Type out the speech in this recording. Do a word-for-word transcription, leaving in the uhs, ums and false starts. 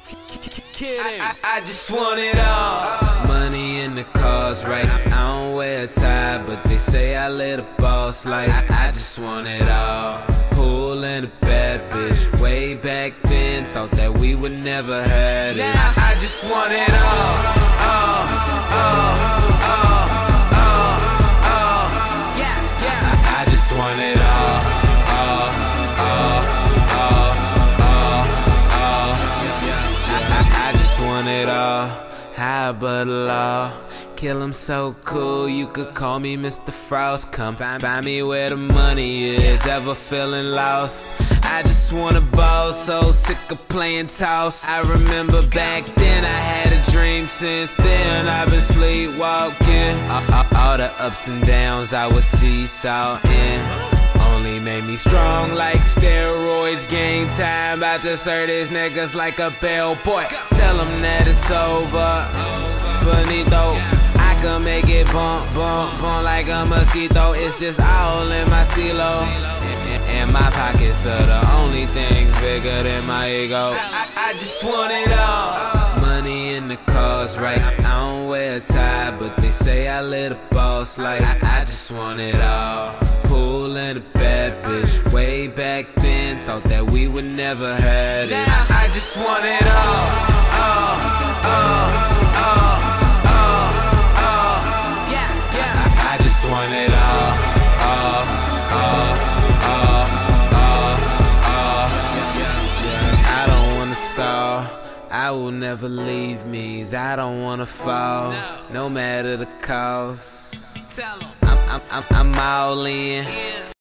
I, I, I just want it all. Money in the cars, right? I don't wear a tie, but they say I live a boss life. I, I just want it all. Pool and a bad bitch. Way back then, thought that we would never have this. I, I just want it all. All, all, all, all, all. Yeah, yeah. I, I just want it all. All, all, all, all, all. I, I just want it all. High but law. Kill him so cool, you could call me Mister Frost. Come find, find me where the money is, ever feeling lost. I just wanna ball, so sick of playing toss. I remember back then I had a dream, since then I've been sleepwalking. All, all, all the ups and downs I was seesawing only made me strong like steroids. Game time, about to serve these niggas like a bellboy. Tell them that it's over, finito. I can make it bump, bump, bump like a mosquito. It's just all in my stilo, and my pockets are the only things bigger than my ego. I, I, I just want it all. Money in the cars, right? I don't wear a tie, but they say I live a boss life. I, I just want it all. Pool and a bad bitch. Way back then, thought that we would never have this. I, I just want it all. All, all, all, all, all. Yeah, yeah. I, I just want it all. All, all, all, all, all. I don't wanna stall. I will never leave me. I don't wanna fall, no matter the cost. I'm, I'm, I'm, I'm all in.